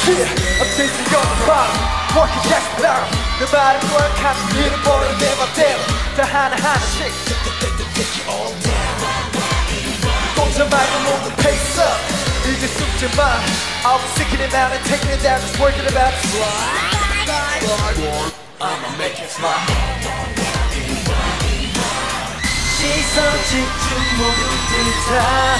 I'm chasing your bottom, walking just down. 내 말은 뭘 같은 일을 모르는 내 맘대로 다 하나하나씩 동전 말고 모두 pace up. 이제 숨지 마. I'll be sick of it now and taking it down, just working about to slide. I'ma make it smile. 시선 집중 모두 다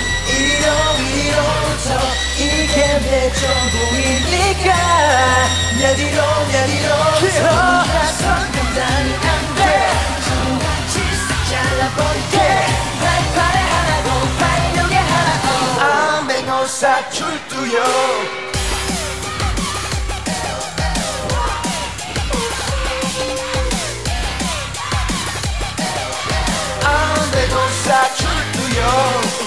이리로부터 이게 내 전부이니까 내 뒤로 나선 감당이 안돼 같이 싹 잘라버릴게 발판에 하나고 발목에 하나 암행어사 출두요 암행어사 출두요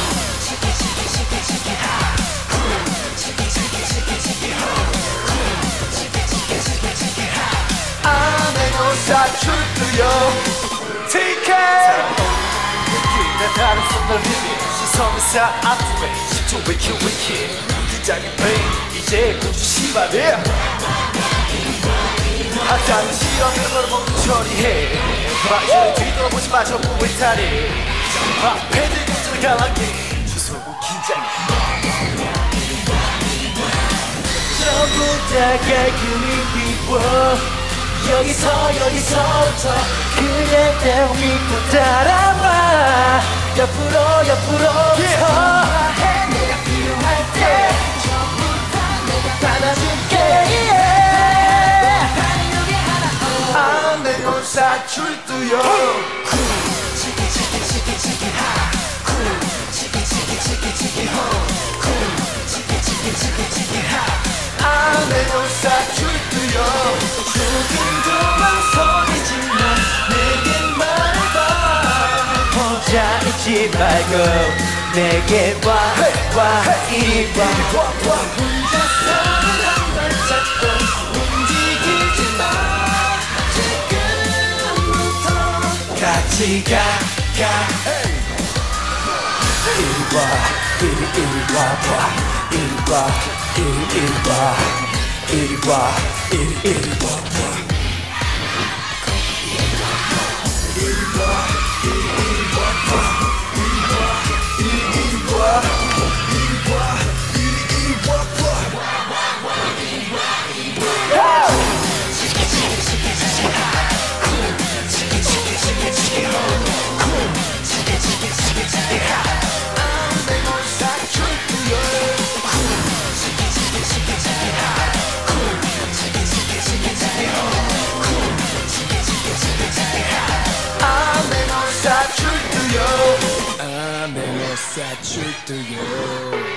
출두요 TK 내 다른 손을 힘이 시선을 쌓아두에 10초 위키 긴장의 페인 이제 고주 시발이야 하자는 실험을 걸 모두 처리해 마주를 뒤돌아보지 마 전부 외탈이 패드 공주를 갈라기 주소고 긴장해 전부 다 깔끔히 비워 여기서부터 그냥 날 믿고 따라와 옆으로 해 내가 필요할 때 전부 다 내가 받아줄게 반응력이 하나 암행어사 출두요 치키 하 치키 하 암행어사 출두요 소리지만 내게 말해봐 혼자 있지 말고 내게 와 이리 와 혼자서는 한 발자국 움직이지 마 지금부터 같이 가 이리 와 이리 와봐 이리 와봐 암행어사 출두요